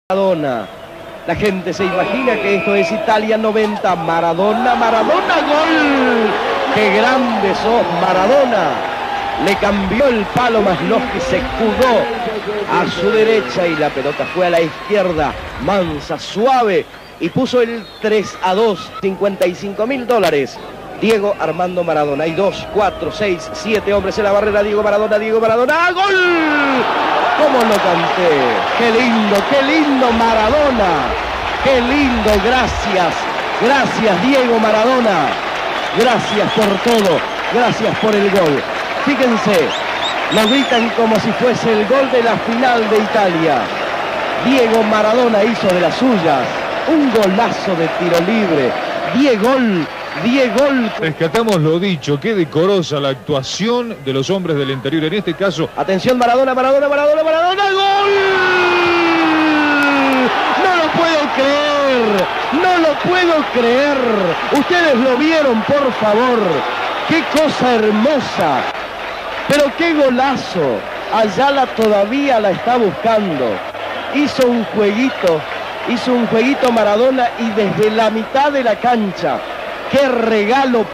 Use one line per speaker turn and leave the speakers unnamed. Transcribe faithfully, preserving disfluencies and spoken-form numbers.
Maradona. La gente se imagina que esto es Italia noventa. Maradona, Maradona, gol. ¡Qué grande sos, Maradona! Le cambió el palo Maslovski, se escudó a su derecha y la pelota fue a la izquierda, mansa, suave, y puso el tres a dos, cincuenta y cinco mil dólares. Diego Armando Maradona. Hay dos, cuatro, seis, siete hombres en la barrera. Diego Maradona, Diego Maradona. ¡Gol! ¿Cómo lo canté? ¡Qué lindo, qué lindo Maradona! ¡Qué lindo! Gracias, gracias Diego Maradona. Gracias por todo, gracias por el gol. Fíjense, lo gritan como si fuese el gol de la final de Italia. Diego Maradona hizo de las suyas. Un golazo de tiro libre. Diego, Diego.
Rescatamos lo dicho, qué decorosa la actuación de los hombres del interior. En este caso,
atención, Maradona, Maradona, Maradona, Maradona, ¡gol! No lo puedo creer, no lo puedo creer. Ustedes lo vieron, por favor. Qué cosa hermosa. Pero qué golazo. Ayala todavía la está buscando. Hizo un jueguito, hizo un jueguito Maradona y desde la mitad de la cancha. ¡Qué regalo!